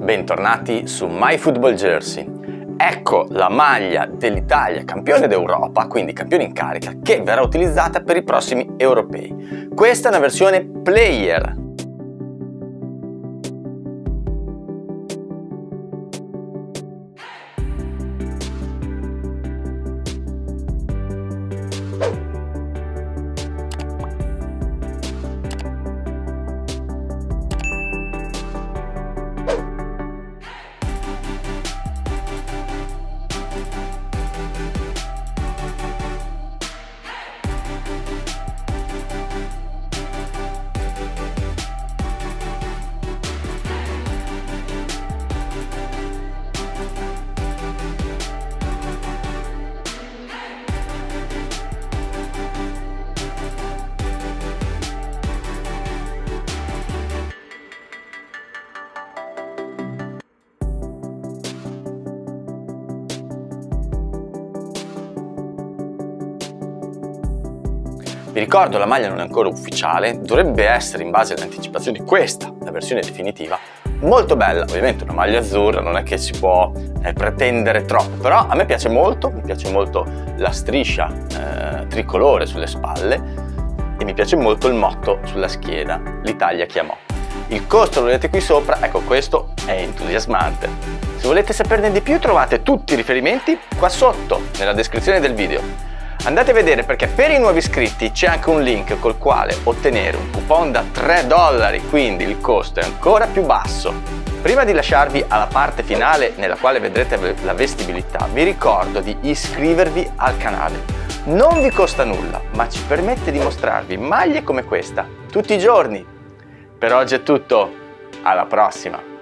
bentornati su MyFootballJersey. Ecco la maglia dell'Italia campione d'Europa, quindi campione in carica, che verrà utilizzata per i prossimi europei. Questa è una versione player. Vi ricordo, la maglia non è ancora ufficiale, dovrebbe essere in base alle anticipazioni questa, la versione definitiva, molto bella. Ovviamente una maglia azzurra non è che si può pretendere troppo, però a me piace molto, mi piace molto la striscia tricolore sulle spalle e mi piace molto il motto sulla schiena, l'Italia chiamò. Il costo lo vedete qui sopra, ecco, questo è entusiasmante. Se volete saperne di più trovate tutti i riferimenti qua sotto nella descrizione del video. Andate a vedere, perché per i nuovi iscritti c'è anche un link col quale ottenere un coupon da $3, quindi il costo è ancora più basso. Prima di lasciarvi alla parte finale nella quale vedrete la vestibilità, vi ricordo di iscrivervi al canale. Non vi costa nulla, ma ci permette di mostrarvi maglie come questa tutti i giorni. Per oggi è tutto, alla prossima!